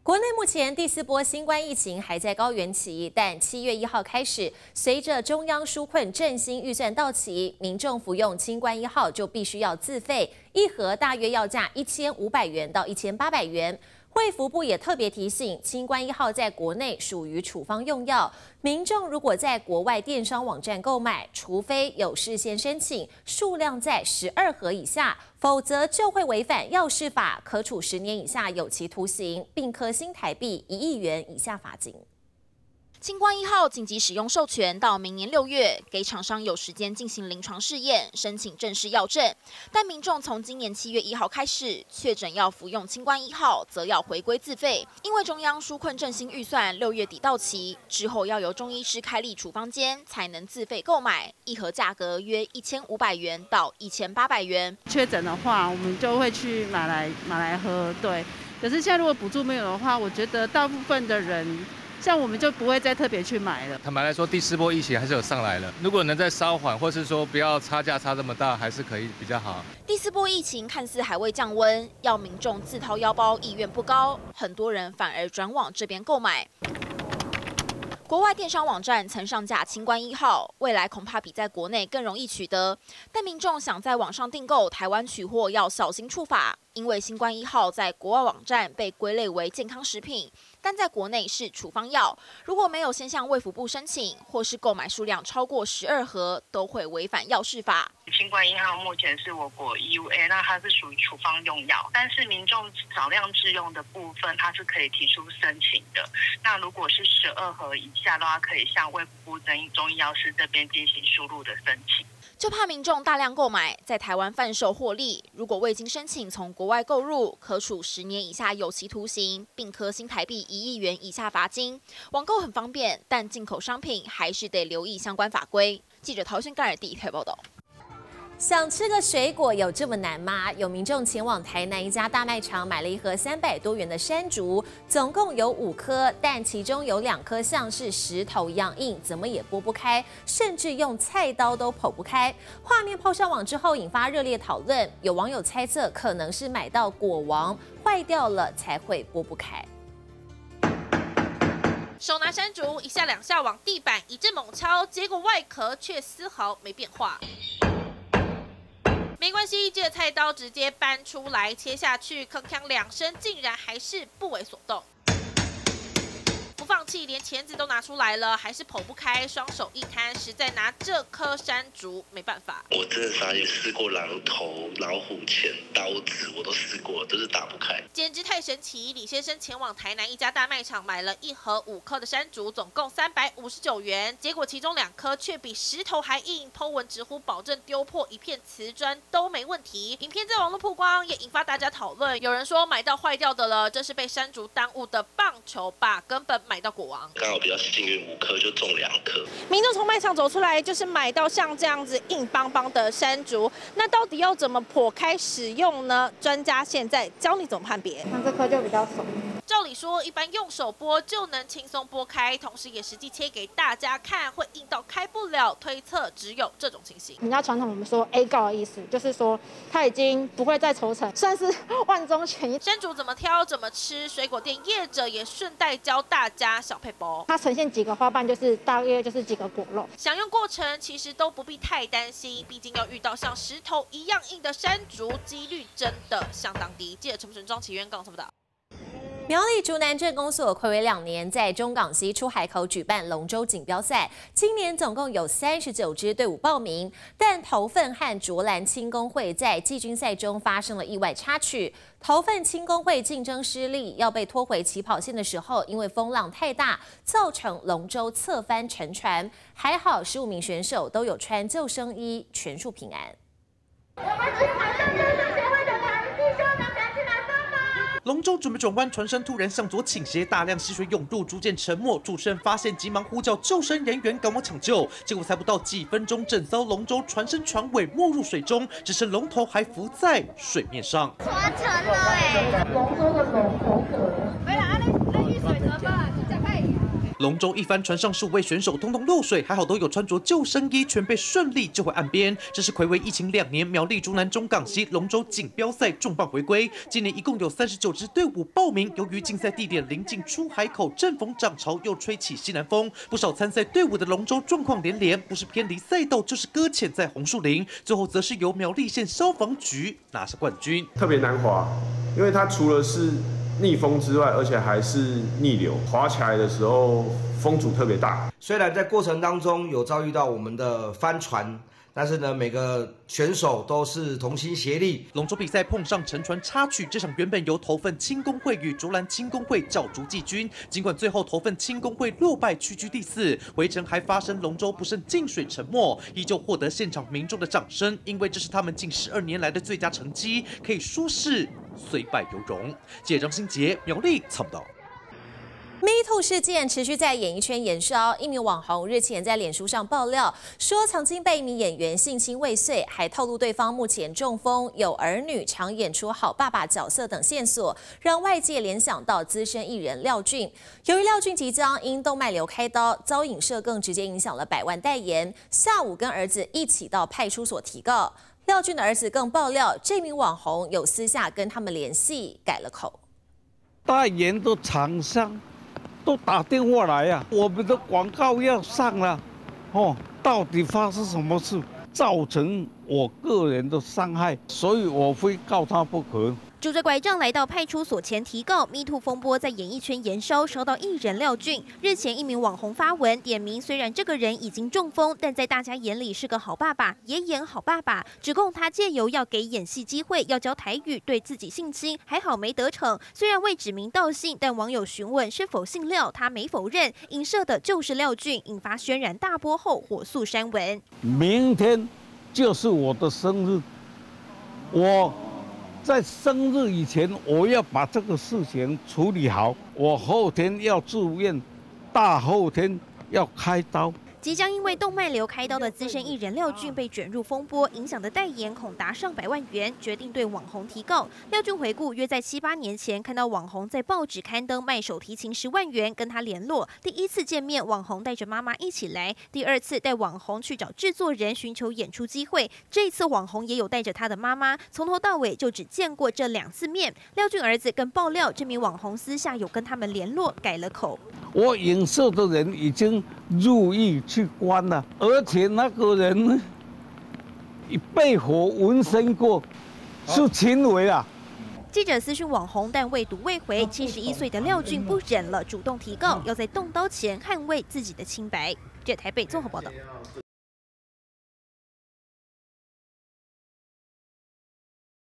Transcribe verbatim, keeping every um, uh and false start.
国内目前第四波新冠疫情还在高原期，但七月一号开始，随着中央纾困振兴预算到期，民众服用清冠一号就必须要自费，一盒大约要价一千五百元到一千八百元。卫福部也特别提醒，清冠一号在国内属于处方用药，民众如果在国外电商网站购买，除非有事先申请，数量在十二盒以下，否则就会违反药事法，可处十年以下有期徒刑，并科新台币一亿元以下罚金。 清冠一号紧急使用授权到明年六月，给厂商有时间进行临床试验，申请正式药证。但民众从今年七月一号开始确诊要服用清冠一号，则要回归自费，因为中央纾困振兴预算六月底到期之后，要由中医师开立处方间才能自费购买，一盒价格约一千五百元到一千八百元。 确诊的话，我们就会去买来买来喝，对。可是现在如果补助没有的话，我觉得大部分的人。像我们就不会再特别去买了。 坦白来说，第四波疫情还是有上来了。如果能再稍缓，或是说不要差价差这么大，还是可以比较好。 第四波疫情看似还未降温，要民众自掏腰包意愿不高，很多人反而转往这边购买。国外电商网站曾上架清冠一号，未来恐怕比在国内更容易取得。但民众想在网上订购台湾取货要小心触法，因为清冠一号在国外网站被归类为健康食品，但在国内是处方药。如果没有先向卫福部申请，或是购买数量超过十二盒，都会违反药事法。 清冠一号目前是我国 E U A， 那它是属于处方用药，但是民众少量制用的部分，它是可以提出申请的。那如果是十二盒以下的话，可以向卫福部中医药师这边进行输入的申请。 就怕民众大量购买，在台湾贩售获利，如果未经申请从国外购入，可处十年以下有期徒刑，并科新台币一亿元以下罚金。网购很方便，但进口商品还是得留意相关法规。记者陶轩盖尔第一台报道。 想吃个水果有这么难吗？有民众前往台南一家大卖场买了一盒三百多元的山竹，总共有五颗，但其中有两颗像是石头一样硬，怎么也剥不开，甚至用菜刀都剖不开。画面抛上网之后，引发热烈讨论。有网友猜测，可能是买到果王坏掉了才会剥不开。 手拿山竹，一下两下往地板一阵猛敲，结果外壳却丝毫没变化。没关系，借菜刀直接搬出来切下去，铿锵两声，竟然还是不为所动。不放弃，连钳子都拿出来了，还是剖不开，双手一摊，实在拿这颗山竹没办法。 我真的啥也试过，榔头、老虎钳、刀子，我都试过，都是打不开， 简直太神奇！李先生前往台南一家大卖场买了一盒五颗的山竹，总共三百五十九元，结果其中两颗却比石头还硬。po文直呼保证丢破一片瓷砖都没问题。影片在网络曝光，也引发大家讨论。有人说买到坏掉的了，这是被山竹耽误的棒球吧，根本买到果王。 刚好比较幸运，五颗就中两颗。 民众从卖场走出来，就是买到像这样子硬邦邦的山竹。那到底要怎么剖开使用呢？专家现在教你怎么判别。 像这颗就比较熟。 照理说，一般用手剥就能轻松剥开，同时也实际切给大家看，会硬到开不了。推测只有这种情形。 比较传统，我们说 A 告的意思，就是说它已经不会再抽成，算是万中选一。 山竹怎么挑，怎么吃？水果店业者也顺带教大家小撇步。 它呈现几个花瓣，就是大约就是几个果肉。 享用过程其实都不必太担心，毕竟要遇到像石头一样硬的山竹，几率真的相当低。记者陈纯庄、齐渊港报道。 苗栗竹南镇公所睽违两年，在中港溪出海口举办龙舟锦标赛。今年总共有三十九支队伍报名，但头份和卓兰轻工会在季军赛中发生了意外插曲。头份轻工会竞争失利，要被拖回起跑线的时候，因为风浪太大，造成龙舟侧翻沉船。还好十五名选手都有穿救生衣，全数平安。 龙舟准备转弯，船身突然向左倾斜，大量溪水涌入，逐渐沉没。主持人发现，急忙呼叫救生人员赶往抢救。结果才不到几分钟，整艘龙舟船身船尾没入水中，只剩龙头还浮在水面上。 划沉了哎！龙舟的龙头壳。没啦，那那遇水怎么办？讲快一点。 龙舟一帆船上十五位选手通通落水，还好都有穿着救生衣，全被顺利救回岸边。这是睽违疫情两年，苗栗竹南中港溪龙舟锦标赛重磅回归。今年一共有三十九支队伍报名，由于竞赛地点临近出海口，正逢涨潮，又吹起西南风，不少参赛队伍的龙舟状况连连，不是偏离赛道，就是搁浅在红树林。最后则是由苗栗县消防局拿下冠军。 特别难滑，因为它除了是逆风之外，而且还是逆流，滑起来的时候风阻特别大。 虽然在过程当中有遭遇到我们的翻船，但是呢，每个选手都是同心协力。 龙舟比赛碰上沉船插曲，这场原本由头份轻工会与竹篮轻工会角逐季军，尽管最后头份轻工会落败，屈居第四，回程还发生龙舟不慎进水沉没，依旧获得现场民众的掌声，因为这是他们近十二年来的最佳成绩，可以说是虽败犹荣。记者张新杰苗栗采访到。 Me Too 事件持续在演艺圈延烧，一名网红日前在脸书上爆料，说曾经被一名演员性侵未遂，还透露对方目前中风、有儿女、常演出好爸爸角色等线索，让外界联想到资深艺人廖俊。由于廖俊即将因动脉瘤开刀，遭影射更直接影响了百万代言。下午跟儿子一起到派出所提告，廖俊的儿子更爆料，这名网红有私下跟他们联系，改了口。 代言的厂商都打电话来呀、啊，我们的广告要上了，哦，到底发生什么事，造成我个人的伤害，所以我非告他不可。 拄着拐杖来到派出所前提告 ，Me Too 风波在演艺圈延烧，烧到艺人廖俊。日前，一名网红发文点名，虽然这个人已经中风，但在大家眼里是个好爸爸，也演好爸爸，指控他借由要给演戏机会，要教台语，对自己性侵，还好没得逞。虽然未指名道姓，但网友询问是否姓廖，他没否认，影射的就是廖俊，引发轩然大波后火速删文。 明天就是我的生日，我。在生日以前，我要把这个事情处理好。我后天要住院，大后天要开刀。 即将因为动脉瘤开刀的资深艺人廖俊被卷入风波，影响的代言恐达上百万元，决定对网红提告。廖俊回顾，约在七八年前看到网红在报纸刊登卖手提琴十万元，跟他联络。第一次见面，网红带着妈妈一起来；第二次带网红去找制作人寻求演出机会。这一次网红也有带着他的妈妈，从头到尾就只见过这两次面。廖俊儿子更爆料，这名网红私下有跟他们联络，改了口。 我影射的人已经入狱去关了，而且那个人被火纹身过，是轻微啊。 记者私讯网红，但未读未回。七十一岁的廖俊不忍了，主动提告，要在动刀前捍卫自己的清白。这台北综合报道。